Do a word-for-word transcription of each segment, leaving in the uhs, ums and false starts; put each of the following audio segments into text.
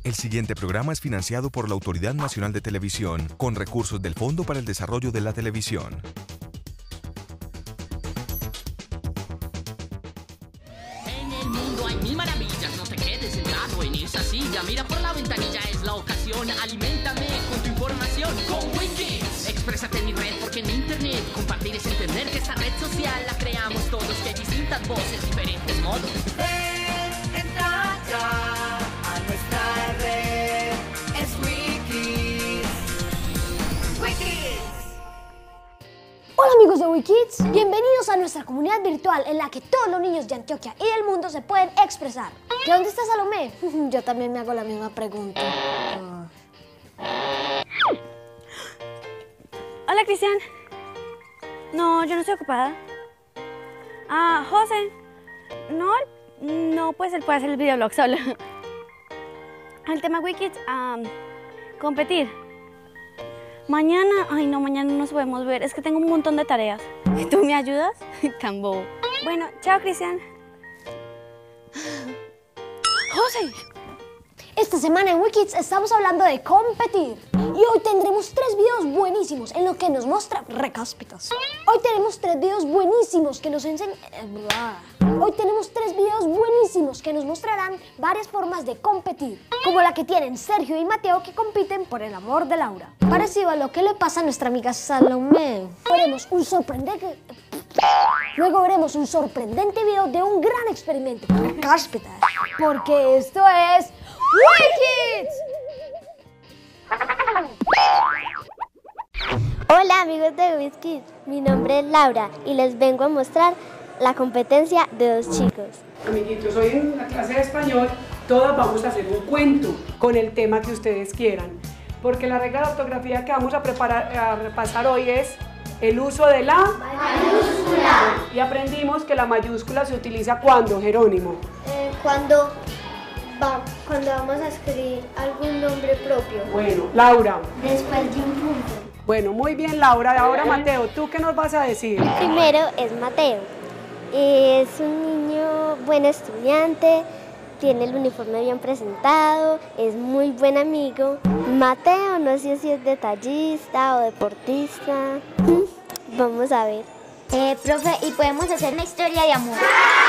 El siguiente programa es financiado por la Autoridad Nacional de Televisión, con recursos del Fondo para el Desarrollo de la Televisión. En el mundo hay mil maravillas, no te quedes sentado en esa silla. Mira por la ventanilla, es la ocasión. Aliméntame con tu información. Con Wikis, exprésate en mi red, porque en internet compartir es entender que esta red social la creamos todos, que hay distintas voces, diferentes modos. Ven, entra ya a nuestra red, es Wikis. Wikis. Hola amigos de Wikids, bienvenidos a nuestra comunidad virtual en la que todos los niños de Antioquia y del mundo se pueden expresar. ¿De dónde está Salomé? Yo también me hago la misma pregunta. Ah. Hola, Cristian. No, yo no estoy ocupada. Ah, José. No, no, pues él puede hacer el videoblog solo. El tema Wikids, um, competir. Mañana, ay no, mañana no nos podemos ver, es que tengo un montón de tareas. ¿Tú me ayudas? Tan bobo. Bueno, chao, Cristian. ¡José! Esta semana en Wikids estamos hablando de competir. Y hoy tendremos tres videos buenísimos en los que nos muestra recáspitas. Hoy tenemos tres videos buenísimos que nos enseñan... Hoy tenemos tres videos buenísimos que nos mostrarán varias formas de competir, como la que tienen Sergio y Mateo, que compiten por el amor de Laura. Parecido a lo que le pasa a nuestra amiga Salomé. Veremos un sorprendente... Luego veremos un sorprendente video de un gran experimento con recáspitas. Porque esto es... ¡Wikids! Hola amigos de Wikids, mi nombre es Laura y les vengo a mostrar la competencia de dos chicos. Amiguitos, hoy en la clase de español todas vamos a hacer un cuento con el tema que ustedes quieran, porque la regla de ortografía que vamos a, preparar, a repasar hoy es el uso de la mayúscula. Y aprendimos que la mayúscula se utiliza ¿cuándo, Jerónimo? Eh, cuando, va, cuando vamos a escribir algún nombre propio. Bueno, Laura. Después de un punto. Bueno, muy bien, Laura. Ahora, Mateo, ¿tú qué nos vas a decir? Primero es Mateo. Es un niño buen estudiante, tiene el uniforme bien presentado, es muy buen amigo. Mateo, no sé si es detallista o deportista. Vamos a ver. Eh, profe, ¿y podemos hacer una historia de amor?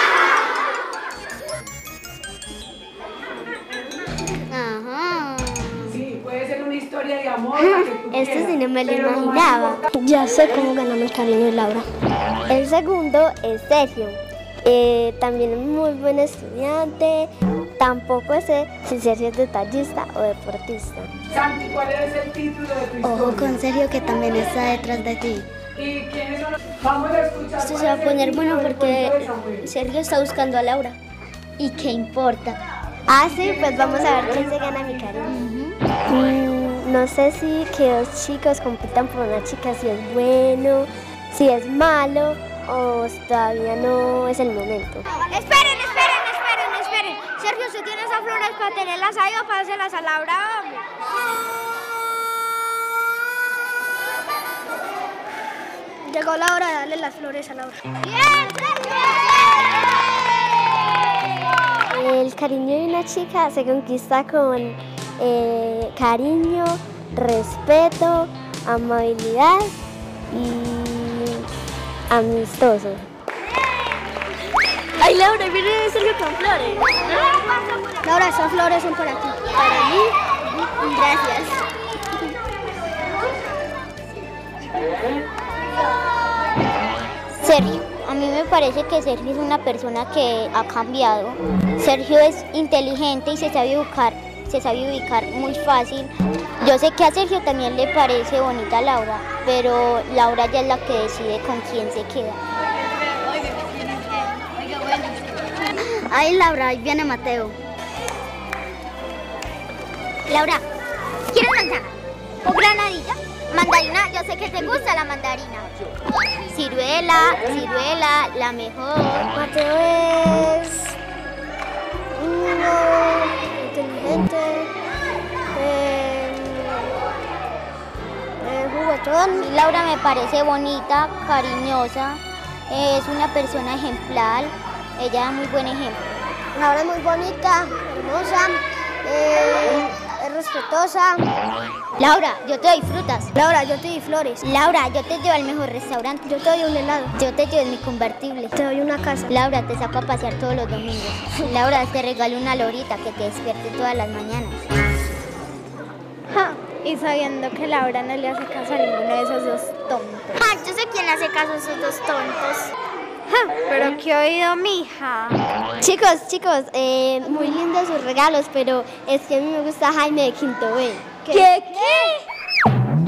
Ajá. Sí, puede ser una historia de amor. Esto sí no me lo imaginaba. Ya sé cómo ganamos el cariño de Laura. El segundo es Sergio. Eh, también es muy buen estudiante. Tampoco sé si Sergio es detallista o deportista. Santi, ¿cuál es el título de tu historia? Ojo con Sergio, que también está detrás de ti. ¿Y quiénes son los... Vamos a escuchar. Esto se va a poner bueno porque Sergio está buscando a Laura. ¿Y qué importa? Ah, sí, pues vamos a ver quién se gana mi cariño. Mm, no sé si que dos chicos compitan por una chica, si es bueno, si es malo o si todavía no es el momento. Esperen, esperen, esperen, esperen. Sergio, ¿usted tiene esas flores para tenerlas ahí o para dárselas a Laura? Llegó la hora de darle las flores a Laura. ¡Bien, Sergio! El cariño de una chica se conquista con eh, cariño, respeto, amabilidad y amistoso. Ay, Laura, viene Sergio con flores. Laura, esas flores son para ti. Para mí, gracias. Sergio, a mí me parece que Sergio es una persona que ha cambiado. Sergio es inteligente y se sabe ubicar, se sabe ubicar muy fácil. Yo sé que a Sergio también le parece bonita Laura, pero Laura ya es la que decide con quién se queda. Ay, Laura, ahí viene Mateo. Laura, ¿quieres manzana o granadilla? Mandarina, yo sé que te gusta la mandarina. Ciruela, ciruela, la mejor. Mateo es uno inteligente, eh, eh, juguetón. Laura me parece bonita, cariñosa, es una persona ejemplar, ella da muy buen ejemplo. Laura es muy bonita, hermosa, eh, respetuosa. Laura, yo te doy frutas. Laura, yo te doy flores. Laura, yo te llevo al mejor restaurante. Yo te doy un helado. Yo te llevo en mi convertible. Te doy una casa. Laura, te saco a pasear todos los domingos. Laura, te regalo una lorita que te despierte todas las mañanas. Ja, y sabiendo que Laura no le hace caso a ninguno de esos dos tontos. Ah, yo sé quién hace caso a esos dos tontos. Ja, pero qué oído, mija. Chicos, chicos, eh, muy lindos sus regalos, pero es que a mí me gusta Jaime de Quinto B. ¿Qué? ¿Qué? ¿Qué?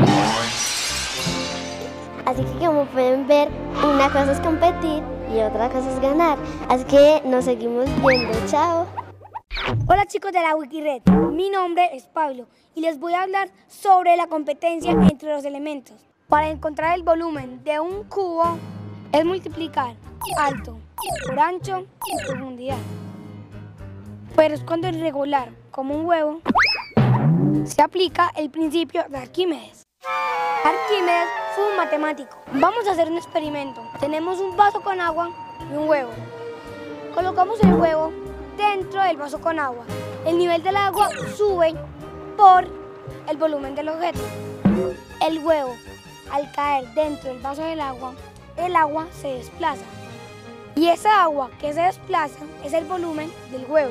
Así que como pueden ver, una cosa es competir y otra cosa es ganar. Así que nos seguimos viendo. Chao. Hola chicos de la Wikired, mi nombre es Pablo y les voy a hablar sobre la competencia entre los elementos. Para encontrar el volumen de un cubo es multiplicar alto por ancho y profundidad. Pero es cuando es regular, como un huevo, se aplica el principio de Arquímedes. Arquímedes fue un matemático. Vamos a hacer un experimento. Tenemos un vaso con agua y un huevo. Colocamos el huevo dentro del vaso con agua. El nivel del agua sube por el volumen del objeto. El huevo, al caer dentro del vaso del agua, el agua se desplaza. Y esa agua que se desplaza es el volumen del huevo.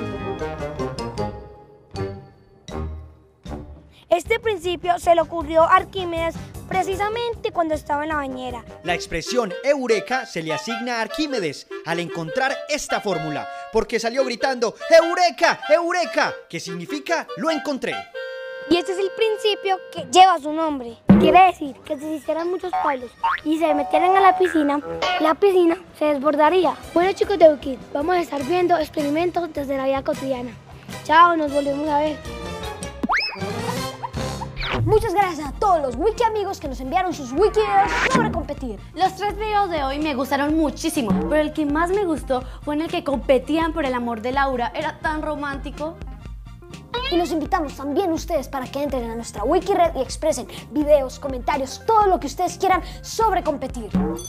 Este principio se le ocurrió a Arquímedes precisamente cuando estaba en la bañera. La expresión eureka se le asigna a Arquímedes al encontrar esta fórmula, porque salió gritando ¡Eureka! ¡Eureka! que significa ¡lo encontré! Y este es el principio que lleva su nombre. Quiere decir que si se hicieran muchos palos y se metieran a la piscina, la piscina se desbordaría. Bueno chicos de Wikid, vamos a estar viendo experimentos desde la vida cotidiana. Chao, nos volvemos a ver. Muchas gracias a todos los wiki amigos que nos enviaron sus wiki videos sobre competir. Los tres videos de hoy me gustaron muchísimo, pero el que más me gustó fue en el que competían por el amor de Laura. Era tan romántico. Y los invitamos también ustedes para que entren a nuestra Wikired y expresen videos, comentarios, todo lo que ustedes quieran sobre competir.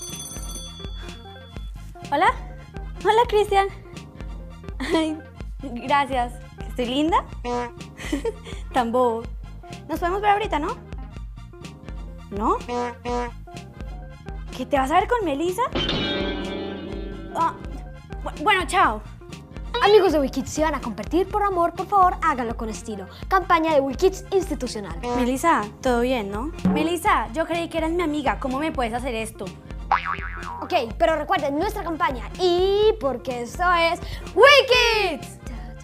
Hola, hola Cristian. Ay, gracias. ¿Estoy linda? Tan bobo. Nos podemos ver ahorita, ¿no? ¿No? ¿Que te vas a ver con Melissa? Ah, bueno, chao. Amigos de Wikids, si van a competir por amor, por favor, háganlo con estilo. Campaña de Wikids institucional. Melissa, todo bien, ¿no? Melissa, yo creí que eras mi amiga. ¿Cómo me puedes hacer esto? Ok, pero recuerden nuestra campaña y porque esto es Wikids.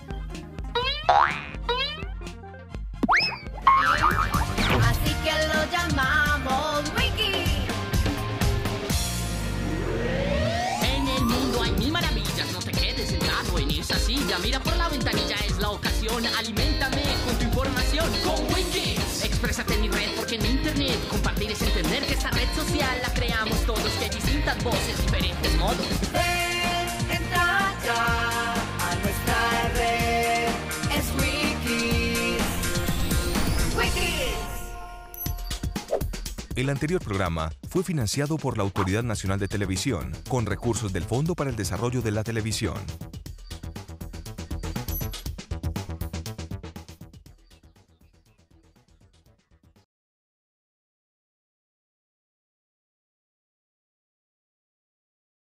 Así que lo llamamos Wiki. En el mundo hay mil maravillas, no te quedes sentado en esa silla. Mira por la ventanilla, es la ocasión. Aliméntame con tu información con Wiki. Exprésate en mi red porque en internet compartir es entender que esta red social la creamos todos, que hay distintas voces, diferentes modos. Ven, entra ya a nuestra red. Es Wiki. Wiki. El anterior programa fue financiado por la Autoridad Nacional de Televisión con recursos del Fondo para el Desarrollo de la Televisión.